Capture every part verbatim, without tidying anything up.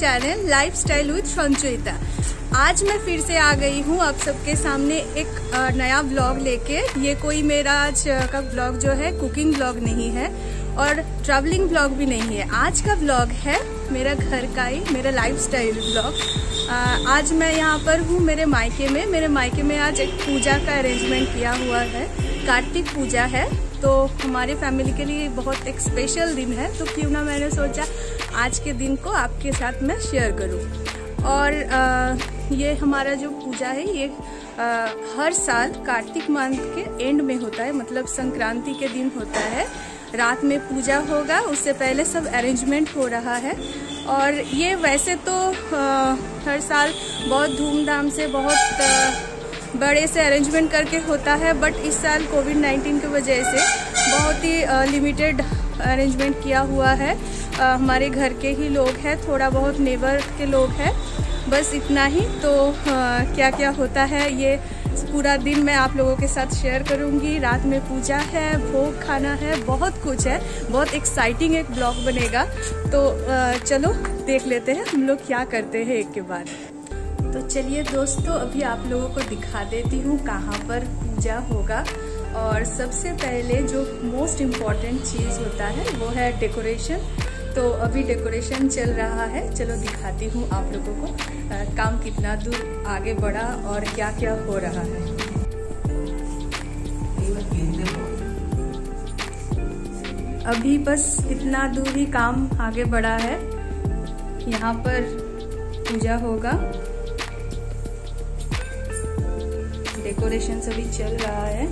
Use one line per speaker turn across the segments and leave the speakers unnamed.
Channel lifestyle with संचयिता। आज मैं फिर से आ गई हूँ आप सबके सामने एक नया ब्लॉग लेके। ये कोई मेरा आज का ब्लॉग जो है कुकिंग ब्लॉग नहीं है और ट्रैवलिंग ब्लॉग भी नहीं है। आज का ब्लॉग है मेरा घर का ही, मेरा लाइफस्टाइल ब्लॉग। आज मैं यहाँ पर हूँ मेरे मायके में। मेरे मायके में आज एक पूजा का अरेंजमेंट किया हुआ है, कार्तिक पूजा है, तो हमारे फैमिली के लिए बहुत एक स्पेशल दिन है। तो क्यों ना मैंने सोचा आज के दिन को आपके साथ मैं शेयर करूं। और आ, ये हमारा जो पूजा है ये आ, हर साल कार्तिक मंथ के एंड में होता है, मतलब संक्रांति के दिन होता है। रात में पूजा होगा, उससे पहले सब अरेंजमेंट हो रहा है। और ये वैसे तो आ, हर साल बहुत धूमधाम से बहुत आ, बड़े से अरेंजमेंट करके होता है, बट इस साल कोविड नाइन्टीन की वजह से बहुत ही लिमिटेड अरेंजमेंट किया हुआ है। आ, हमारे घर के ही लोग हैं, थोड़ा बहुत नेबर के लोग हैं, बस इतना ही। तो आ, क्या क्या होता है ये पूरा दिन मैं आप लोगों के साथ शेयर करूंगी। रात में पूजा है, भोग खाना है, बहुत कुछ है, बहुत एक्साइटिंग एक ब्लॉग बनेगा। तो आ, चलो देख लेते हैं हम लोग क्या करते हैं एक के बाद। तो चलिए दोस्तों, अभी आप लोगों को दिखा देती हूँ कहाँ पर पूजा होगा। और सबसे पहले जो मोस्ट इम्पॉर्टेंट चीज़ होता है वो है डेकोरेशन। तो अभी डेकोरेशन चल रहा है, चलो दिखाती हूँ आप लोगों को आ, काम कितना दूर आगे बढ़ा और क्या क्या हो रहा है। अभी बस इतना दूर ही काम आगे बढ़ा है। यहाँ पर पूजा होगा, डेकोरेशन सभी चल रहा है।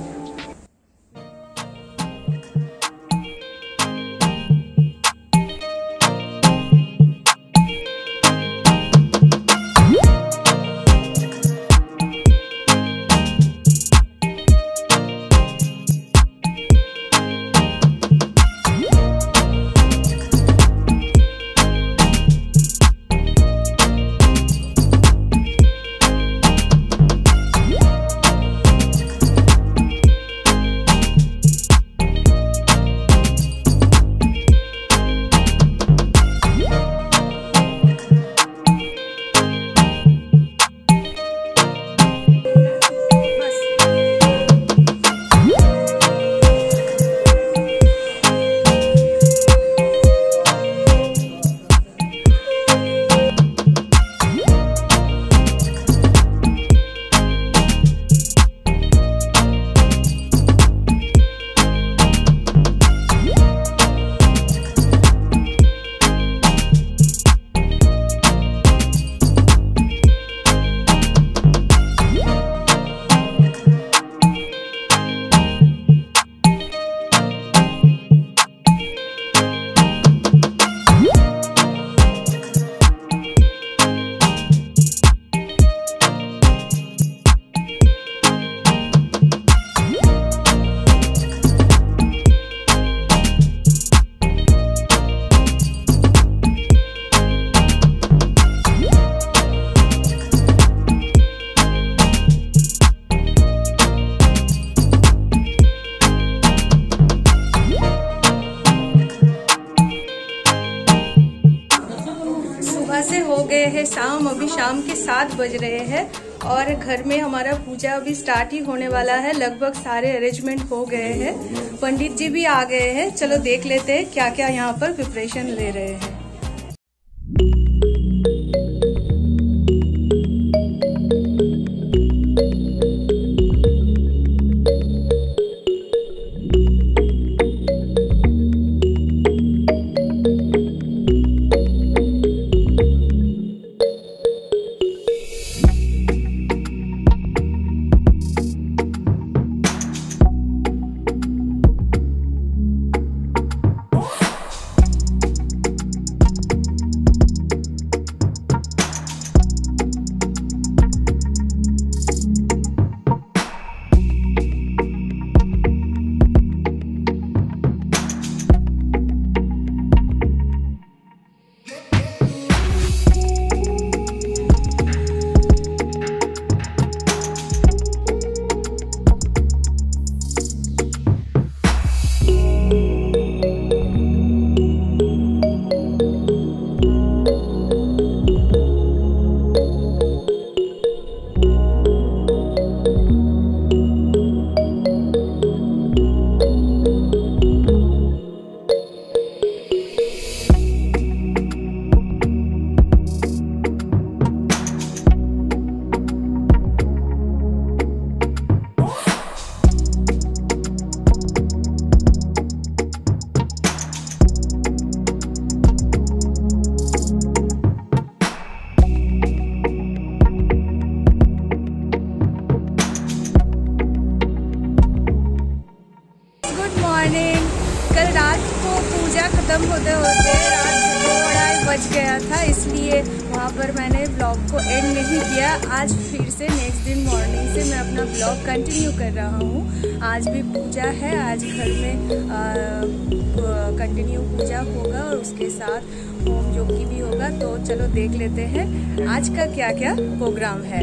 से हो गए हैं शाम, अभी शाम के सात बज रहे हैं और घर में हमारा पूजा अभी स्टार्ट ही होने वाला है। लगभग सारे अरेंजमेंट हो गए हैं, पंडित जी भी आ गए हैं। चलो देख लेते हैं क्या क्या यहाँ पर प्रिपरेशन ले रहे हैं। मॉर्निंग। कल रात को पूजा ख़त्म होते होते रात थोड़ा बज गया था, इसलिए वहाँ पर मैंने ब्लॉग को एंड नहीं किया। आज फिर से नेक्स्ट दिन मॉर्निंग से मैं अपना ब्लॉग कंटिन्यू कर रहा हूँ। आज भी पूजा है, आज घर में कंटिन्यू पूजा होगा और उसके साथ होम जोगी भी होगा। तो चलो देख लेते हैं आज का क्या क्या प्रोग्राम है।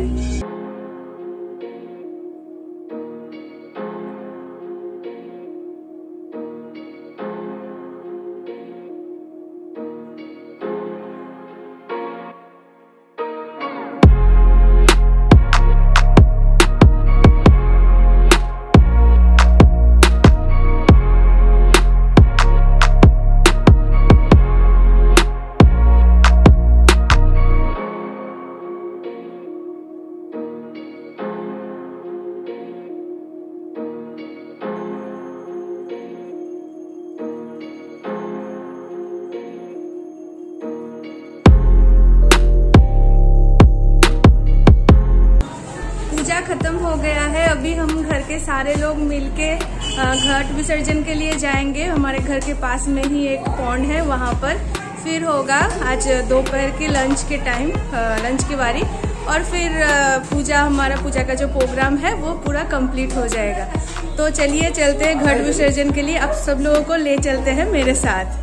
खत्म हो गया है। अभी हम घर के सारे लोग मिलके घट विसर्जन के लिए जाएंगे। हमारे घर के पास में ही एक पॉन्ड है, वहाँ पर फिर होगा आज दोपहर के लंच के टाइम लंच की बारी, और फिर पूजा हमारा पूजा का जो प्रोग्राम है वो पूरा कंप्लीट हो जाएगा। तो चलिए चलते हैं घट विसर्जन के लिए। अब सब लोगों को ले चलते हैं मेरे साथ।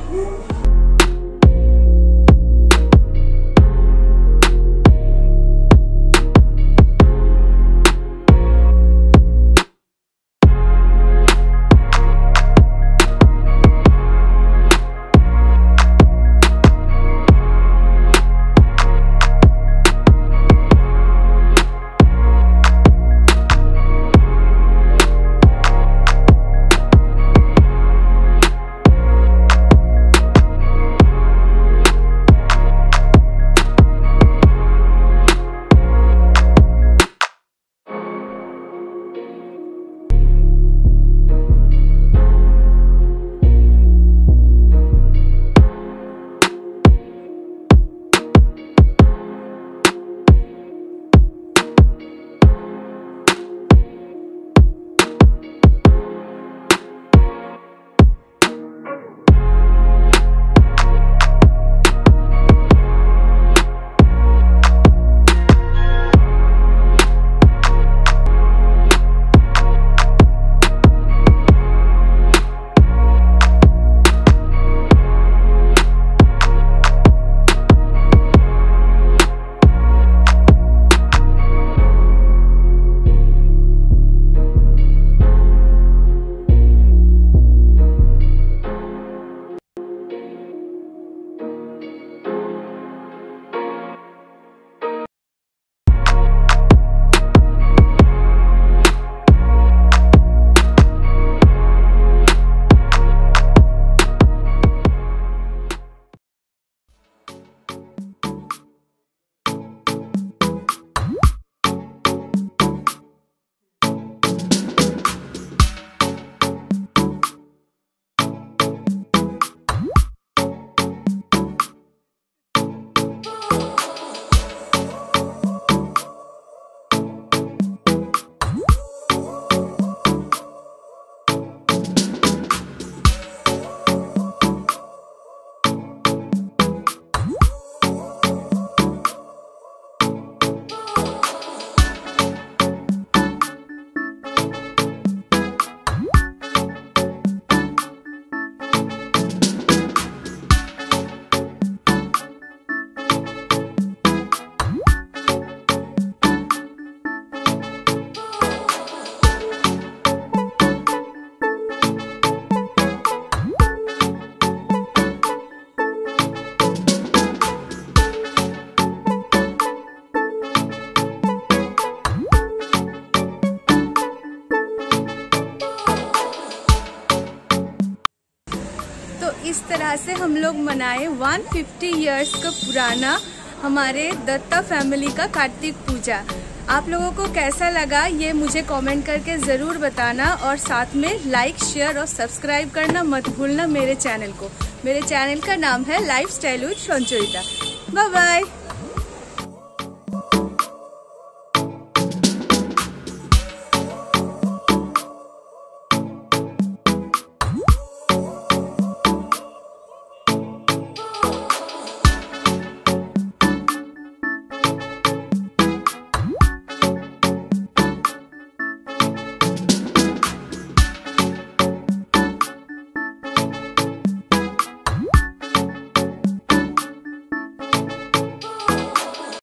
इस तरह से हम लोग मनाए एक सौ पचास इयर्स का पुराना हमारे दत्ता फैमिली का कार्तिक पूजा। आप लोगों को कैसा लगा ये मुझे कमेंट करके ज़रूर बताना, और साथ में लाइक शेयर और सब्सक्राइब करना मत भूलना मेरे चैनल को। मेरे चैनल का नाम है lifestyle with Sanchayita. Bye bye.